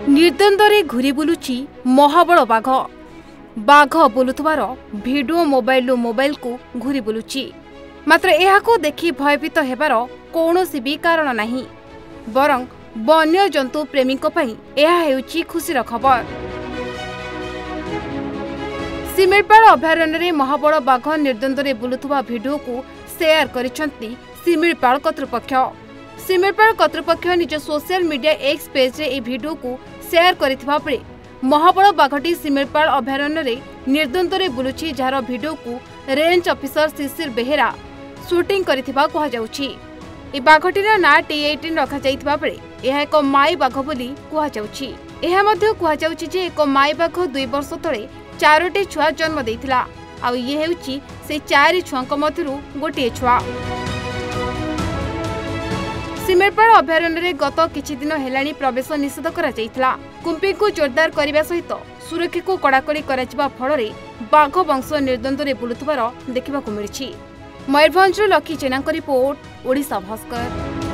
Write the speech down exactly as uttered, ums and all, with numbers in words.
निर्द्वंद्वरे घुरी बुलुची महाबल बाघ बाघ बुलुथुबार भिडियो मोबाइल मोबाइल को घुरी बुलुची। मात्र एहाको देखि भयभीत हेबार कौनसी भी कारण नहीं, बरं वन्य जंतु प्रेमी यह हेउची खुशीर खबर। सिमिलपाल अभयारण्य महाबल बाघ निर्द्वंद्वरे बुलुथुबा भिडियो को शेयर करिसेंती सिमिलपाल कर्तृपक्ष। सिमिलपाल कर्तृपक्ष निज सोशल मीडिया एक्स पेज रे ए भिडियो को शेयर करिथिबा बेले महाबल बाघटी सिमिलपाल अभयारण्य निर्द्वंद्वरे बुलुची, जार भिडियो को range officer Shishir Behera shooting करिथिबा कहा जाउछि। ए बाघटीर ना टी अठारह रखा जाइथिबा बेले यह एक माई बाघ बोली कहा जाउछि। एहा मध्ये कहा जाउछि जे एक माई बाघ दुई वर्ष तळे चारोटी छुआ जन्म देइथिला, आ ये हेउछि से चारि छुआंक मध्यरु गोटिए छुआ। सिमिलपाल अभयारण्य गत किछि दिन हेलाणी प्रवेश निषेध करा जाइथिला। कुंपी को जोरदार करने सहित सुरक्षा को कड़ाकड़ी करा फल बाघ वंश निर्द्वंद्वरे बुलुथुबार देखा मिली। मयूरभंज लकी जेना रिपोर्ट, ओडिशा भास्कर।